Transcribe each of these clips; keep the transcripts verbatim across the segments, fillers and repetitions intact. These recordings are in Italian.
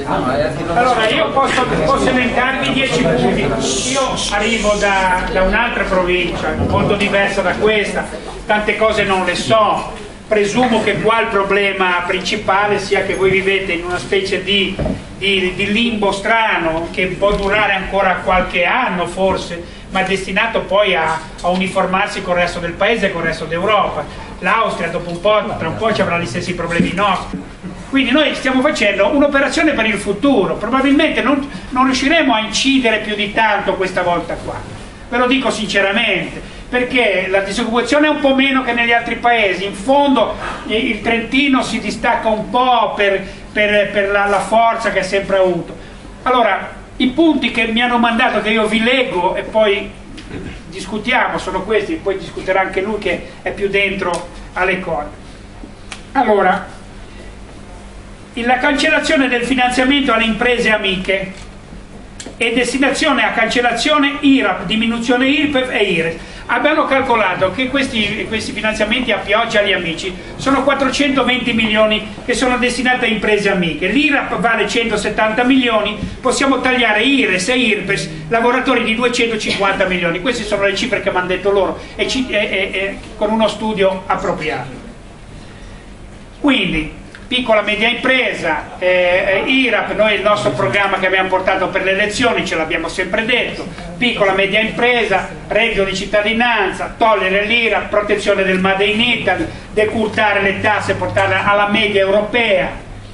Allora, io posso, posso elencarvi dieci punti. Io arrivo da, da un'altra provincia, molto diversa da questa, tante cose non le so. Presumo che qua il problema principale sia che voi vivete in una specie di, di, di limbo strano che può durare ancora qualche anno forse, ma è destinato poi a, a uniformarsi con il resto del paese e con il resto d'Europa. L'Austria dopo un po', tra un po' ci avrà gli stessi problemi nostri. Quindi noi stiamo facendo un'operazione per il futuro, probabilmente non, non riusciremo a incidere più di tanto questa volta qua, ve lo dico sinceramente, perché la disoccupazione è un po' meno che negli altri paesi, in fondo il Trentino si distacca un po' per, per, per la, la forza che ha sempre avuto. Allora, i punti che mi hanno mandato, che io vi leggo e poi discutiamo, sono questi, poi discuterà anche lui che è più dentro alle cose. Allora, la cancellazione del finanziamento alle imprese amiche e destinazione a cancellazione I R A P, diminuzione I R P E F e I R E S. Abbiamo calcolato che questi, questi finanziamenti a pioggia agli amici sono quattrocentoventi milioni che sono destinati a imprese amiche, l'I R A P vale centosettanta milioni, possiamo tagliare I R E S e I R P E S lavoratori di duecentocinquanta milioni, queste sono le cifre che mi hanno detto loro e, e, e, e con uno studio appropriato. Quindi piccola media impresa, eh, I R A P, noi il nostro programma che abbiamo portato per le elezioni ce l'abbiamo sempre detto, piccola media impresa, reddito di cittadinanza, togliere l'I R A P, protezione del Made in Italy, decurtare le tasse e portarle alla media europea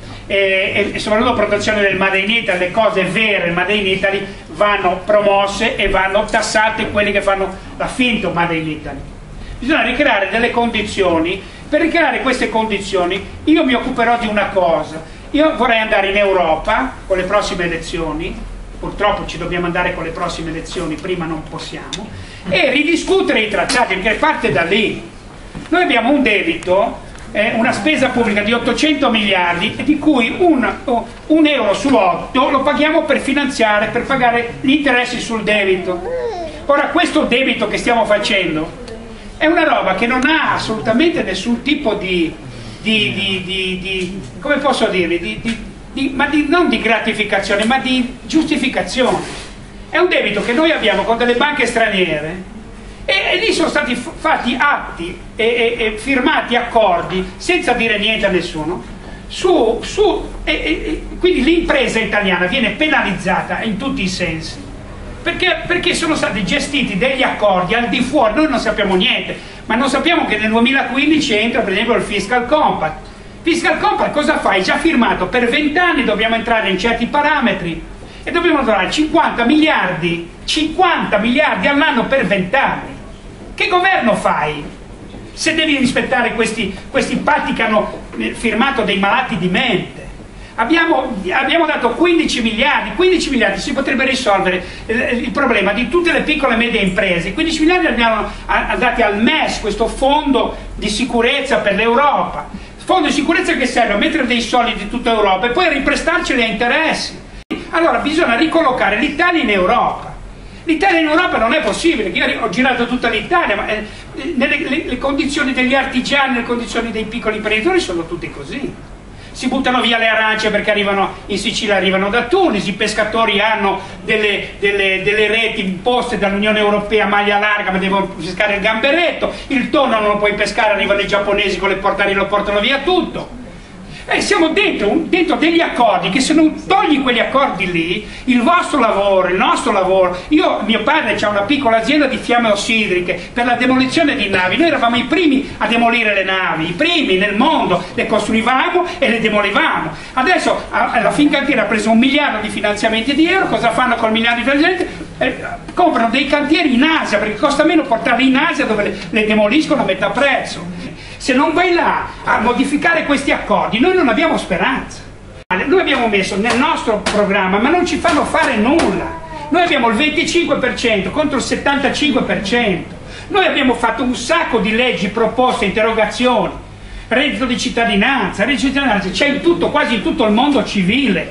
e, e soprattutto protezione del Made in Italy, le cose vere Made in Italy vanno promosse e vanno tassate quelli che fanno la finta Made in Italy. Bisogna ricreare delle condizioni. Per ricreare queste condizioni io mi occuperò di una cosa, io vorrei andare in Europa con le prossime elezioni, purtroppo ci dobbiamo andare con le prossime elezioni, prima non possiamo, e ridiscutere i trattati, perché parte da lì. Noi abbiamo un debito, eh, una spesa pubblica di ottocento miliardi, di cui un, oh, un euro su otto lo paghiamo per finanziare, per pagare gli interessi sul debito. Ora questo debito che stiamo facendo è una roba che non ha assolutamente nessun tipo di, di, di, di, di come posso dirvi, di, di, di, ma di, non di gratificazione, ma di giustificazione. È un debito che noi abbiamo con delle banche straniere e, e lì sono stati fatti atti e, e, e firmati accordi senza dire niente a nessuno. Su, su, e, e, quindi l'impresa italiana viene penalizzata in tutti i sensi. Perché, perché sono stati gestiti degli accordi al di fuori, noi non sappiamo niente, ma non sappiamo che nel duemilaquindici entra per esempio il Fiscal Compact. Fiscal Compact cosa fa? È già firmato, per vent'anni dobbiamo entrare in certi parametri e dobbiamo trovare cinquanta miliardi, cinquanta miliardi all'anno per vent'anni. Che governo fai? Se devi rispettare questi, questi patti che hanno firmato dei malati di mente. Abbiamo, abbiamo dato quindici miliardi, quindici miliardi si potrebbe risolvere il, il problema di tutte le piccole e medie imprese. quindici miliardi li abbiamo dati al M E S, questo fondo di sicurezza per l'Europa, fondo di sicurezza che serve a mettere dei soldi di tutta Europa e poi a riprestarceli a interessi. Allora bisogna ricollocare l'Italia in Europa. L'Italia in Europa non è possibile, io ho girato tutta l'Italia, ma eh, nelle, le, le condizioni degli artigiani, le condizioni dei piccoli imprenditori sono tutte così. Si buttano via le arance perché arrivano in Sicilia, arrivano da Tunisi, i pescatori hanno delle, delle, delle reti imposte dall'Unione Europea a maglia larga ma devono pescare il gamberetto, il tonno non lo puoi pescare, arrivano i giapponesi con le portarie, lo portano via tutto. E siamo dentro, dentro degli accordi che se non togli quegli accordi lì, il vostro lavoro, il nostro lavoro, io, mio padre ha una piccola azienda di fiamme ossidriche per la demolizione di navi, noi eravamo i primi a demolire le navi, i primi nel mondo, le costruivamo e le demolivamo. Adesso la Fincantieri ha preso un miliardo di finanziamenti di euro, cosa fanno col miliardo di finanziamenti? Eh, comprano dei cantieri in Asia perché costa meno portarli in Asia dove le, le demoliscono a metà prezzo. Se non vai là a modificare questi accordi, noi non abbiamo speranza. Noi abbiamo messo nel nostro programma, ma non ci fanno fare nulla. Noi abbiamo il venticinque per cento contro il settantacinque per cento. Noi abbiamo fatto un sacco di leggi, proposte, interrogazioni, reddito di cittadinanza, reddito di cittadinanza, c'è in tutto, quasi in tutto il mondo civile.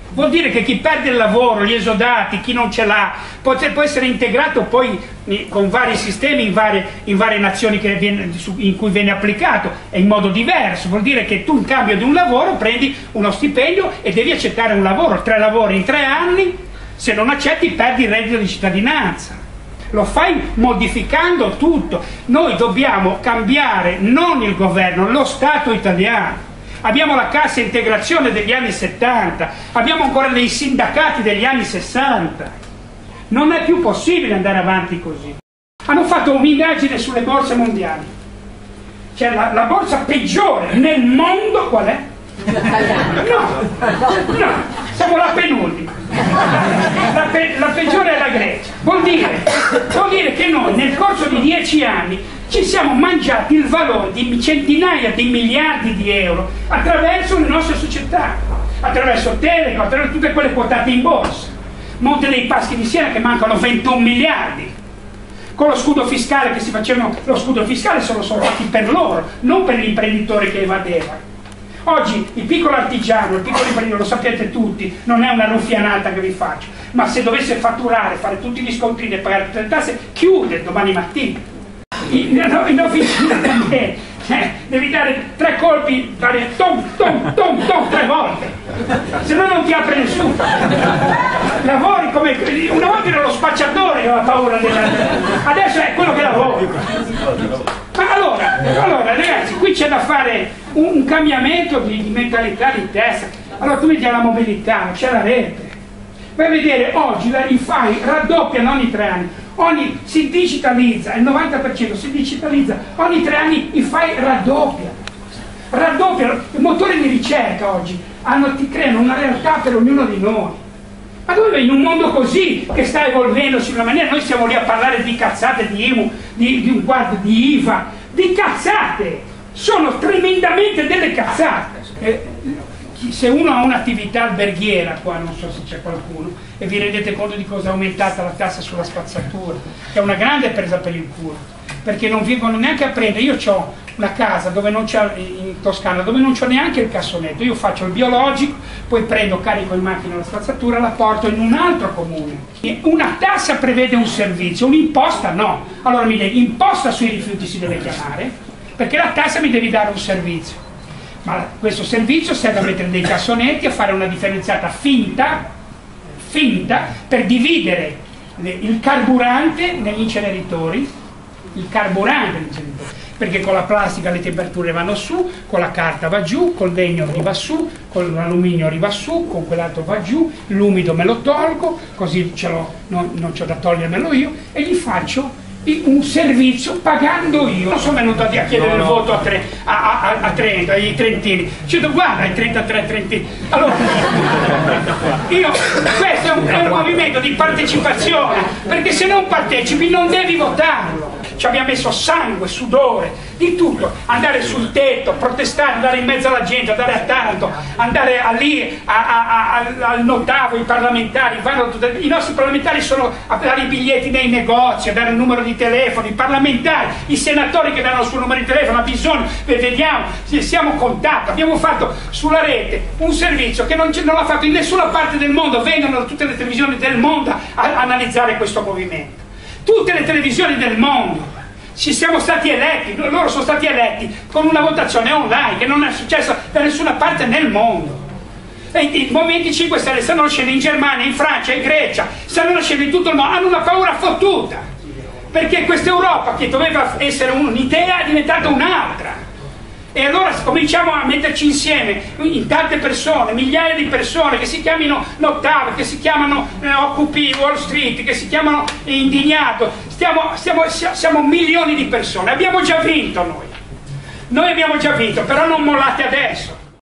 Vuol dire che chi perde il lavoro, gli esodati, chi non ce l'ha, può, può essere integrato poi con vari sistemi in varie, in varie nazioni che viene, in cui viene applicato e in modo diverso. Vuol dire che tu in cambio di un lavoro prendi uno stipendio e devi accettare un lavoro, tre lavori in tre anni, se non accetti perdi il reddito di cittadinanza. Lo fai modificando tutto. Noi dobbiamo cambiare non il governo, lo Stato italiano. Abbiamo la cassa integrazione degli anni settanta, abbiamo ancora dei sindacati degli anni sessanta. Non è più possibile andare avanti così. Hanno fatto un'indagine sulle borse mondiali. Cioè la, la borsa peggiore nel mondo qual è? No, no, siamo la penultima. La, pe la peggiore è la Grecia. Vuol dire, vuol dire che noi nel corso di dieci anni ci siamo mangiati il valore di centinaia di miliardi di euro attraverso le nostre società, attraverso Telecom, attraverso tutte quelle quotate in borsa. Monte dei Paschi di Siena che mancano ventuno miliardi. Con lo scudo fiscale che si facevano, lo scudo fiscale se lo sono fatti per loro, non per l'imprenditore che evadeva. Oggi il piccolo artigiano, il piccolo imprenditore, lo sapete tutti, non è una ruffianata che vi faccio, ma se dovesse fatturare, fare tutti gli scontrini e pagare tutte le tasse, chiude domani mattina. In, in officina eh, devi dare tre colpi, dare tom, tom, tom, tom, tre volte, se no non ti apre nessuno. Lavori come una volta era lo spacciatore che aveva paura della... adesso è quello che lavora. Ma allora, allora ragazzi, qui c'è da fare un, un cambiamento di, di mentalità, di testa. Allora tu vedi la mobilità, c'è la rete. Vai a vedere oggi la I F A I raddoppiano ogni tre anni. Ogni, si digitalizza, il novanta per cento si digitalizza, ogni tre anni i file raddoppia, raddoppiano, i motori di ricerca oggi hanno, ti creano una realtà per ognuno di noi. Ma dove in un mondo così che sta evolvendosi in una maniera, noi siamo lì a parlare di cazzate, di I M U, di, di un guardo, di I V A, di cazzate, sono tremendamente delle cazzate. Eh, se uno ha un'attività alberghiera, qua non so se c'è qualcuno, e vi rendete conto di cosa è aumentata la tassa sulla spazzatura, che è una grande presa per il culo, perché non vengono neanche a prendere. Io ho una casa dove non c'è, in Toscana, dove non c'ho neanche il cassonetto, io faccio il biologico, poi prendo, carico in macchina la spazzatura, la porto in un altro comune. Una tassa prevede un servizio, un'imposta no. Allora mi devi, imposta sui rifiuti si deve chiamare, perché la tassa mi devi dare un servizio. Ma questo servizio serve a mettere dei cassonetti, a fare una differenziata finta, finta per dividere il carburante negli inceneritori, il carburante negli inceneritori, perché con la plastica le temperature vanno su, con la carta va giù, col legno arriva su, con l'alluminio arriva su, con quell'altro va giù, l'umido me lo tolgo, così ce l'ho, non, non c'ho da togliermelo io, e gli faccio un servizio pagando io. Non sono venuto a chiedere il voto a, tre, a, a, a Trento, ai trentini. Ci dico, guarda, ai trentatré trentini. Allora, io, questo è un, è un movimento di partecipazione, perché se non partecipi non devi votarlo. Ci abbiamo messo sangue, sudore, di tutto, andare sul tetto, protestare, andare in mezzo alla gente, andare a Taranto, andare a lì a, a, a, al Notavo, i parlamentari, vanno, i nostri parlamentari sono a dare i biglietti nei negozi, a dare il numero di telefono, i parlamentari, i senatori che danno il suo numero di telefono, ha bisogno, vediamo, siamo contatti, abbiamo fatto sulla rete un servizio che non, non l'ha fatto in nessuna parte del mondo, vengono da tutte le televisioni del mondo a, a analizzare questo movimento. Tutte le televisioni del mondo, ci siamo stati eletti, loro sono stati eletti con una votazione online che non è successa da nessuna parte nel mondo. E i Movimenti cinque Stelle stanno nascendo in Germania, in Francia, in Grecia, stanno nascendo in tutto il mondo, hanno una paura fottuta, perché questa Europa che doveva essere un'idea è diventata un'altra. E allora cominciamo a metterci insieme in tante persone, migliaia di persone che si chiamino Notavo, che si chiamano eh, Occupy Wall Street, che si chiamano Indignato, stiamo, stiamo, siamo milioni di persone, abbiamo già vinto noi, noi abbiamo già vinto, però non mollate adesso.